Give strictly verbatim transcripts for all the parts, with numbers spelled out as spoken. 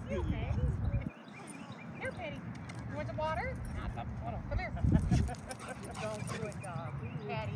you okay? Here, Patty. You want some water? Hold on. Come here. Don't do it, dog. Patty.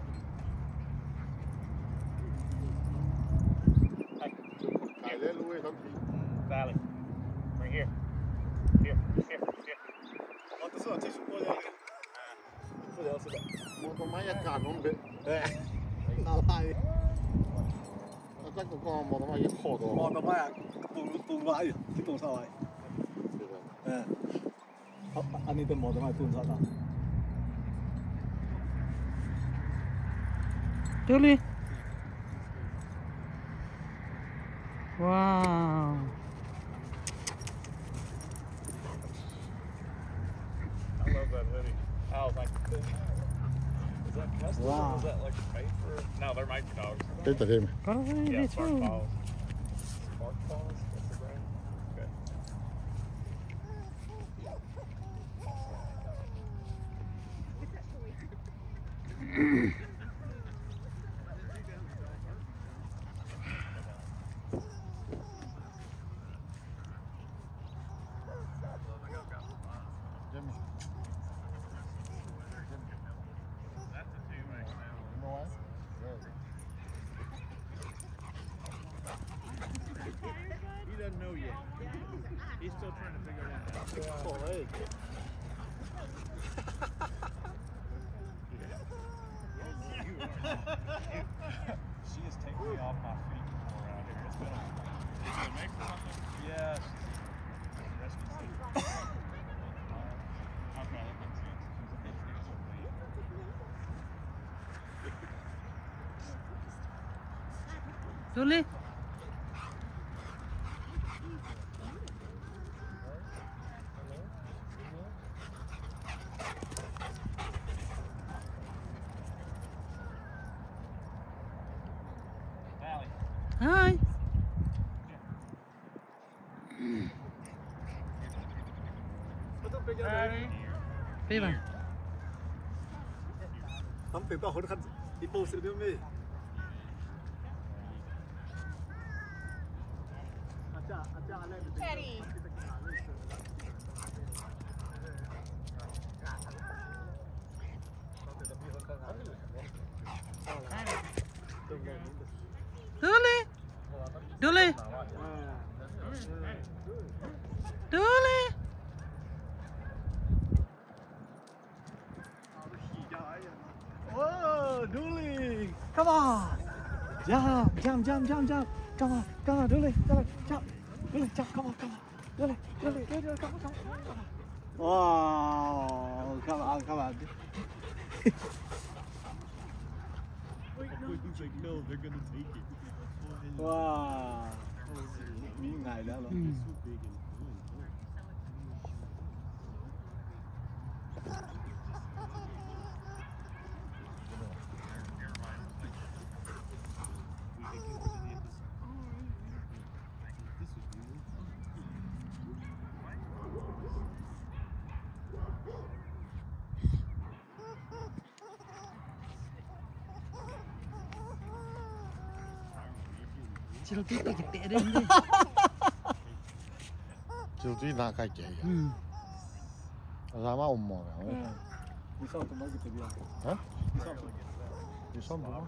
Hey, there, Louis. Valley. Right here. Here, here, here. 哦，这是我技术过的。不了是的。 我他妈一間咁俾， 誒，鬧係。 我真個個我他媽一學到。 我他媽呀，半半拉完，啲半收位。誒，อันอันนี้เป็นหมอทำไมปูนซะนะ Julie. Wow. I love that hoodie. I was like, is that custom Wow. or is that like made for? No, they're made for dogs. 對對對。 Probably Yeah, this Spark one. Paws. Spark Paws? That's the brand? Okay. He doesn't know yet. He's still trying to figure that out. Oh, hey. She has taken me off my feet before around here. It's been a Did you make her something? Yeah. She's rescue seat. Okay, that makes sense. Julie. Hi. Baby. Không tìm tao hốt khăn đi bộ sự đưa mi. Patty. Julie. Julie. Julie. Oh, Julie, come on. Jump, jump, jump, jump, jump. Come on, come on, Julie, Julie, jump. Julie, jump, come on, come on. Julie, Julie, Julie, come on, come on, come on. Wow, come on, come on. No, they're gonna take it. Wow. Miếng này đã rồi. Mm. Chị tôi tay cái tệ đấy. Chiều tuy là cái gì? Ừ. Ra mà ôm mò rồi. Đi sau tụi nó cái gì Hả? Đi sau. Đi xong rồi.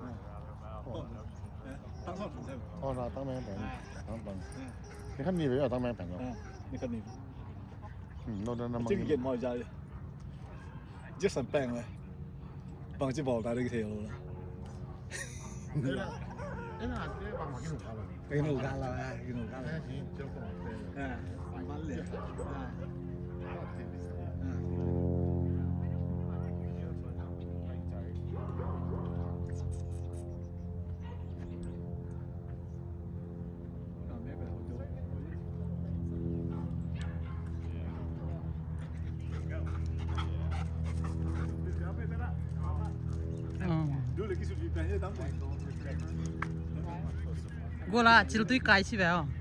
Tăng sau tụi xem. Ồ, là tăng men bệnh. Tăng bệnh. Cái khăn gì vậy là tăng men bệnh rồi. Ni kan ni. Ừ, nó nó nó mang. Chính kiện mọi giờ. Just some bang này. Bằng chỉ bỏ ra đây cái theo luôn. Đây là đây là cái bằng cái nụ gà rồi. Cái nụ gà là cái nụ gà là. Chỉ cho con. À, bán liền. À. Đưa lại cái sự việc này đóng này. Cô là chị tôi cái gì vậy?